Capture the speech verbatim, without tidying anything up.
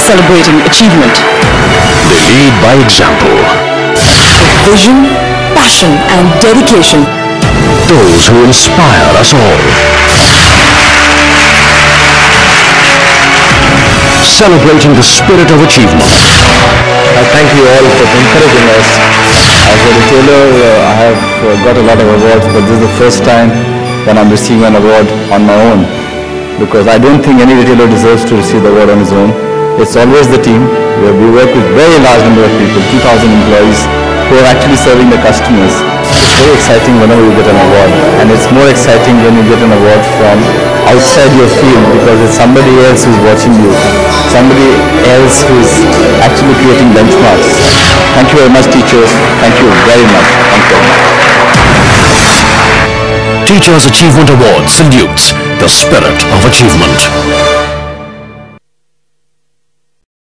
celebrating achievement. They lead by example. With vision, passion and dedication. Those who inspire us all. Celebrating the spirit of achievement. I thank you all for encouraging us. As a retailer, uh, I have uh, got a lot of awards, but this is the first time that I'm receiving an award on my own. Because I don't think any retailer deserves to receive the award on his own. It's always the team. We work with very large number of people, two thousand employees, who are actually serving the customers. It's very exciting whenever you get an award. And it's more exciting when you get an award from outside your field, because it's somebody else who's watching you. Somebody else who's actually creating benchmarks. Thank you very much, teachers. Thank you very much. Thank you. Teachers Achievement Award salutes the spirit of achievement.